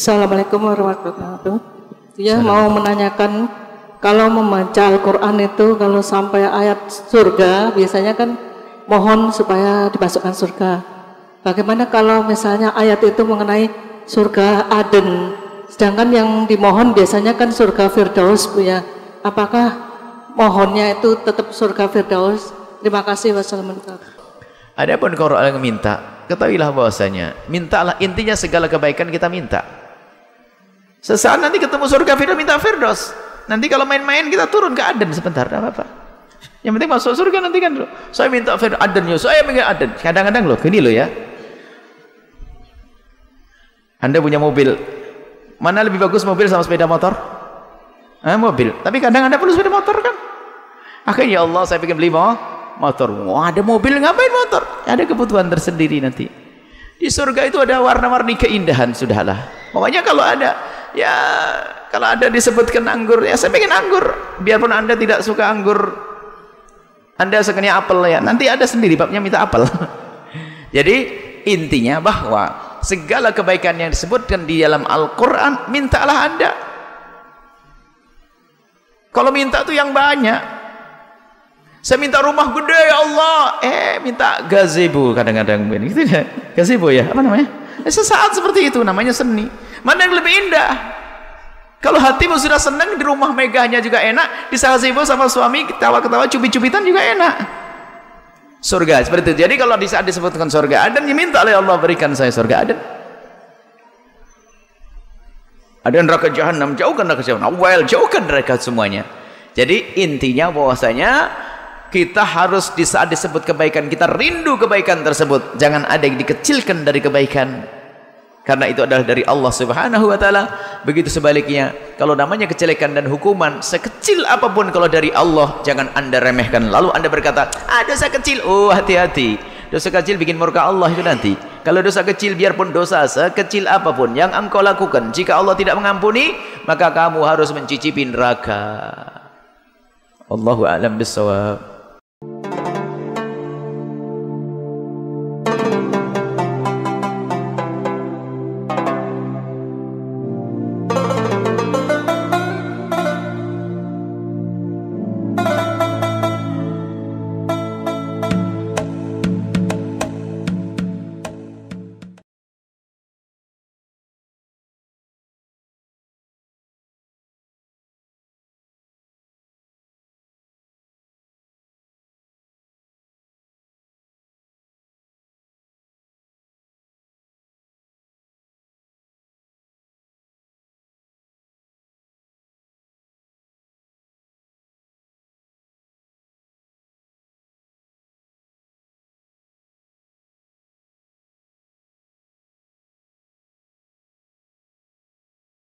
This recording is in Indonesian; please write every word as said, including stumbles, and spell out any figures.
Assalamualaikum warahmatullahi wabarakatuh. Dia mau menanyakan, kalau membaca Al-Quran itu kalau sampai ayat surga biasanya kan mohon supaya dimasukkan surga. Bagaimana kalau misalnya ayat itu mengenai surga Aden, sedangkan yang dimohon biasanya kan surga Firdaus, Bu ya. Apakah mohonnya itu tetap surga Firdaus? Terima kasih. Wassalamualaikum. Adapun kalau orang minta, ketahuilah bahwasanya mintalah, intinya segala kebaikan kita minta. Sesaat nanti ketemu surga Firdaus, minta Firdaus. Nanti kalau main-main kita turun ke Aden sebentar, tidak apa-apa. Yang penting masuk surga nanti kan dulu. Saya minta Firdaus Aden, ya saya minta Aden. Kadang-kadang loh, gini loh ya. Anda punya mobil, mana lebih bagus mobil sama sepeda motor? Eh, mobil. Tapi kadang Anda perlu sepeda motor kan? Akhirnya ya Allah, saya pengen beli mau motor. Wah, ada mobil, ngapain motor? Ada kebutuhan tersendiri nanti. Di surga itu ada warna-warni keindahan, sudahlah. Pokoknya kalau ada, ya kalau ada disebutkan anggur, ya saya pengen anggur. Biarpun Anda tidak suka anggur, Anda sukanya apel ya, nanti ada sendiri babnya minta apel. Jadi intinya bahwa segala kebaikan yang disebutkan di dalam Al-Quran, mintalah Anda. Kalau minta tuh yang banyak. Saya minta rumah gede ya Allah, eh minta gazebo kadang-kadang gitu ya. Gazebo ya, apa namanya? Eh, sesaat seperti itu namanya seni. Mana yang lebih indah? Kalau hatimu sudah senang, di rumah megahnya juga enak, di gazebo sama suami ketawa-ketawa, cubit-cubitan juga enak. Surga seperti itu. Jadi kalau di saat disebutkan surga Aden, minta oleh Allah berikan saya surga Aden. Ada neraka jahanam, jauhkan neraka jahanam. Well, jauhkan neraka semuanya. Jadi intinya bahwasanya kita harus di saat disebut kebaikan, kita rindu kebaikan tersebut. Jangan ada yang dikecilkan dari kebaikan, karena itu adalah dari Allah Subhanahu wa ta'ala. Begitu sebaliknya, kalau namanya kejelekan dan hukuman sekecil apapun kalau dari Allah, jangan Anda remehkan. Lalu Anda berkata, ah dosa kecil. Oh, hati-hati, dosa kecil bikin murka Allah itu nanti. Kalau dosa kecil, biarpun dosa sekecil apapun yang engkau lakukan, jika Allah tidak mengampuni, maka kamu harus mencicipi neraka. Allahu a'lam bissawab.